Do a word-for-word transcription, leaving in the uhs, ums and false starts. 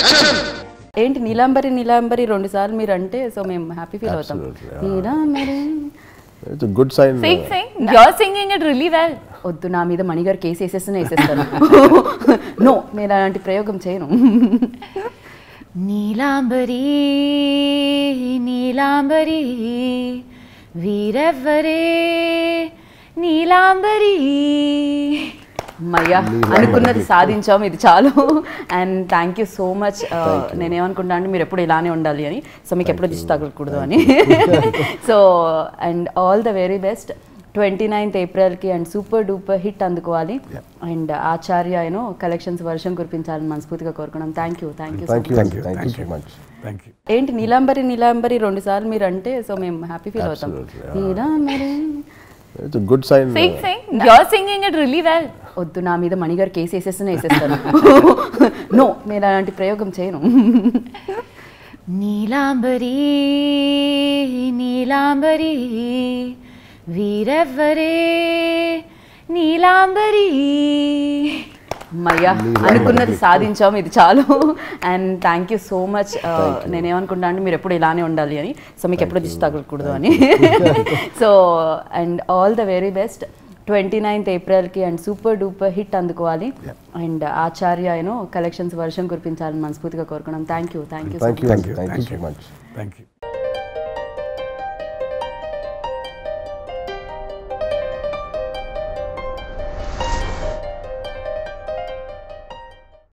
ఏంటి నీలాంబరి నీలాంబరి రెండు సార్లు మీరు అంటే సో మేము హ్యాపీ ఫీల్ అవుతాం. Neelambari It's a good sign. Sing, sing. You're singing it really well. వద్దు నా మీద మణిగారు కేసు వేసేస్తూనే వేసేస్తాను. నో నేను అలాంటి ప్రయోగం చేయను. నీలాంబరి నీలాంబరి వీరెవ్వరే నీలాంబరి. అమ్మయ్యా అనుకున్నది సాధించాం, ఇది చాలు. And thank you so much. నేనేమనుకుంటా అంటే మీరు ఎప్పుడు ఇలానే ఉండాలి అని, సో మీకు ఎప్పుడు దిష్టి తగలకూడదు అని. So and all the very best. Twenty ninth ఏప్రిల్కి అండ్ సూపర్ డూపర్ హిట్ అందుకోవాలి. అండ్ ఆచార్య యూనో కలెక్షన్స్ వర్షం కురిపించాలని మనస్ఫూర్తిగా కోరుకున్నాం. థ్యాంక్ యూ థ్యాంక్ యూ ఏంటి నీలాంబరి నీలాంబరి రెండు సార్లు మీరు అంటే సో మేము హ్యాపీ ఫీల్ అవుతాం. Neelambari It's a good sign. Sing, sing. You're singing it really well. వద్దు నా మీద మణిగారు కేసు వేసేస్తూనే వేసేస్తాను. నో నేను అలాంటి ప్రయోగం చేయను. నీలాంబరి నీలాంబరి వీరెవ్వరే నీలాంబరి. అమ్మయ్యా అనుకున్నది సాధించాం, ఇది చాలు. And thank you so much. నేనేమనుకుంటా అంటే మీరు ఎప్పుడు ఇలానే ఉండాలి అని, సో మీకు ఎప్పుడు దిష్టి తగలకూడదు అని. So and all the very best. Twenty ninth ఏప్రిల్కి అండ్ సూపర్ డూపర్ హిట్ అందుకోవాలి. అండ్ ఆచార్య యూనో కలెక్షన్స్ వర్షం కురిపించాలని మనస్ఫూర్తిగా కోరుకున్నాం. Thank you thank you Thank you. Thank you. Thank you so much. Thank you.